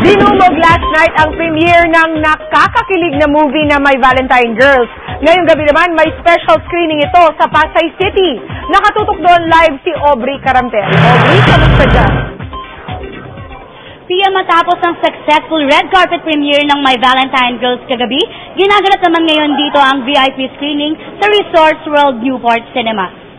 Dinumog last night ang premiere ng nakakakilig na movie na My Valentine Girls. Ngayong gabi naman, may special screening ito sa Pasay City. Nakatutok doon live si Aubrey Caramtel. Aubrey, kamusta dyan? Pia, matapos ang successful red carpet premiere ng My Valentine Girls kagabi, ginaganap naman ngayon dito ang VIP screening sa Resorts World Newport Cinema.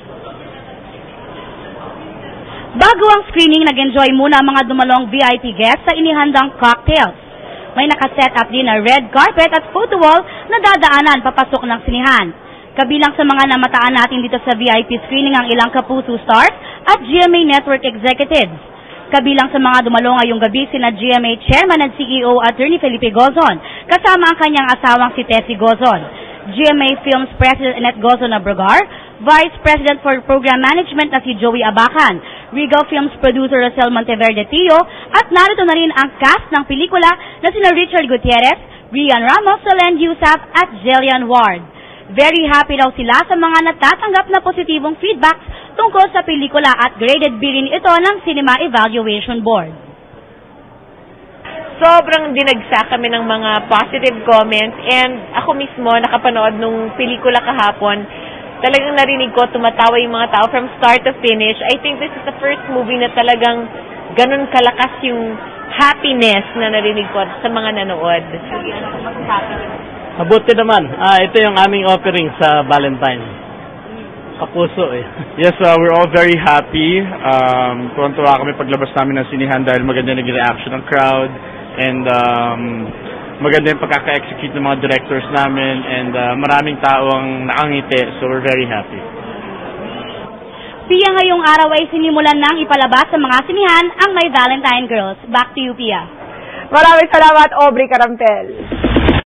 Bago ang screening, nag-enjoy muna ang mga dumalong VIP guests sa inihandang cocktails. May nakaset up din na red carpet at photo wall na dadaanan papasok ng sinihan. Kabilang sa mga namataan natin dito sa VIP screening ang ilang Kapuso stars at GMA Network executives. Kabilang sa mga dumalong ngayong gabi sina GMA Chairman at CEO Attorney Felipe Gozon, kasama ang kanyang asawang si Tessie Gozon, GMA Films President Annette Gozon Abrogar, Vice President for Program Management na si Joey Abacan, Regal Films Producer Rosel Monteverde Tio, at narito na rin ang cast ng pelikula na sina Richard Gutierrez, Rian Ramos, Solen Yusaf at Jillian Ward. Very happy daw sila sa mga natatanggap na positibong feedbacks tungkol sa pelikula at graded B rin ito ng Cinema Evaluation Board. Sobrang dinagsa kami ng mga positive comments and ako mismo nakapanood nung pelikula kahapon. Talagang narinig ko, tumatawa yung mga tao from start to finish. I think this is the first movie na talagang ganun kalakas yung happiness na narinig ko sa mga nanood. Mabuti naman. Ito yung aming offering sa Valentine. Kapuso eh. Yes, we're all very happy. Tuwan-tuwa kami paglabas namin ng sinihan dahil maganda naging reaction ng crowd. And maganda yung pagkaka-execute ng mga directors namin. And maraming tao ang nakangiti. So we're very happy. Pia, ngayong araw ay sinimulan nang ipalabas sa mga sinihan ang My Valentine Girls. Back to you, Pia. Maraming salamat, Aubrey Caramtel.